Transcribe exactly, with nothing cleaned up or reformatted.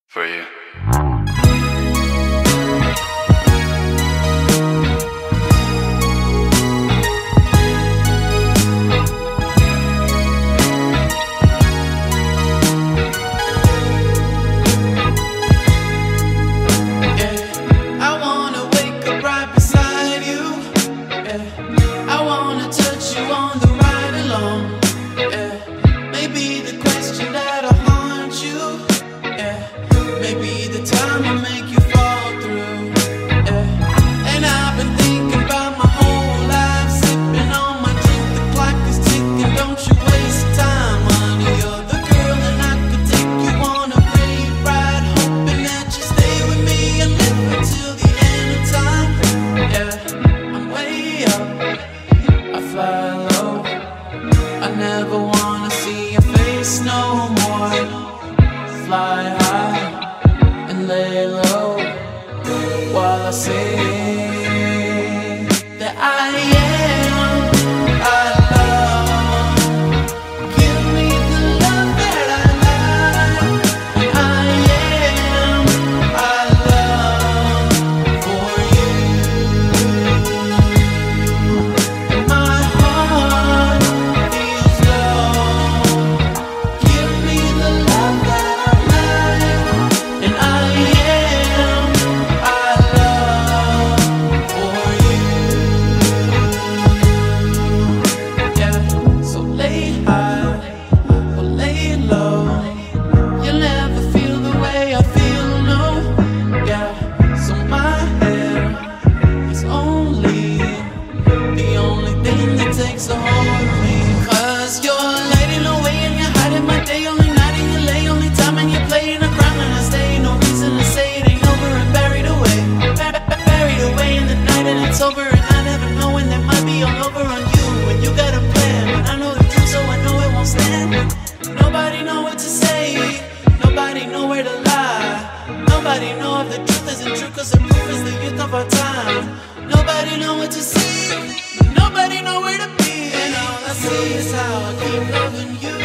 for you. Maybe the time will make you fall through, yeah. And I've been thinking about my whole life, sipping on my drink, the clock is ticking. Don't you waste time, honey, you're the girl that I could take you on a great ride, hoping that you stay with me and live until the end of time. Yeah, I'm way up, I fly low, I never wanna see your face no more. Fly high and lay low while I say that I am, I love. Give me the love that I like. And I am, I love for you. And my heart feels low. Give me the love that so hold me, cause you're lighting away and you're hiding my day. Only night and you lay, only time and you're playing a crime and I stay. No reason to say it ain't over and buried away, buried away in the night and it's over. And I never know when that might be all over on you. And you got a plan, but I know the truth so I know it won't stand. Nobody know what to say, nobody know where to lie. Nobody know if the truth isn't true, cause the proof is the youth of our time. Nobody know what to say, nobody know where to be. And all I see is how I keep loving you.